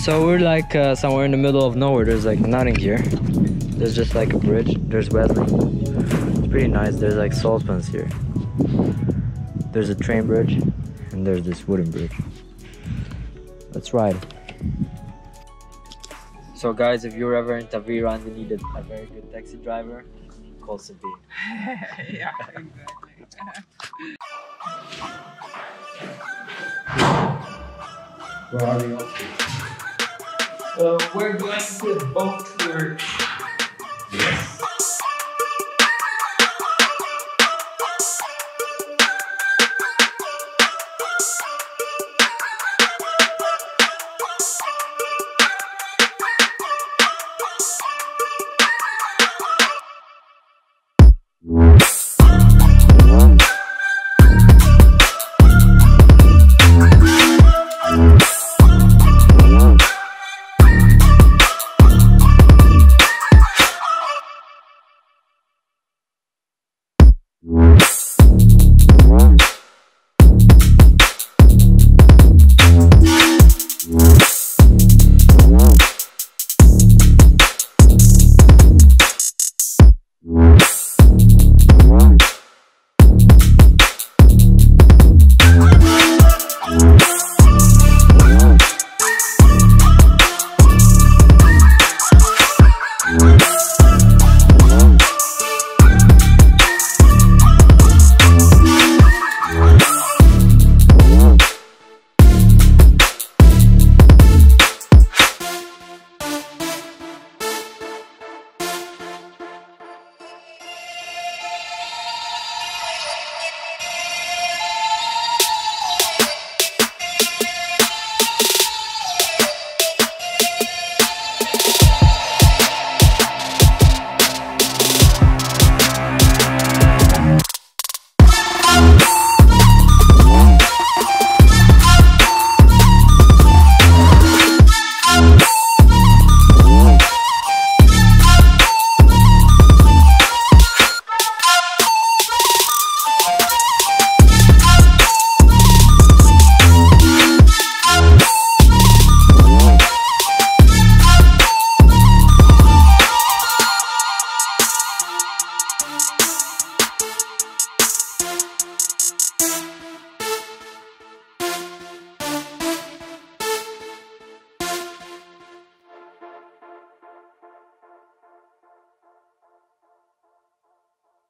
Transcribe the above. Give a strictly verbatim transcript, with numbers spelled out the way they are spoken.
So we're like uh, somewhere in the middle of nowhere. There's like nothing here. There's just like a bridge. There's Wesley. It's pretty nice. There's like salt pans here. There's a train bridge and there's this wooden bridge. Let's ride. So guys, if you're ever in Tavira and you need a, a very good taxi driver, call Sabine. Yeah, exactly. Where are we off to? Uh, we're going to a boat tour. Yes.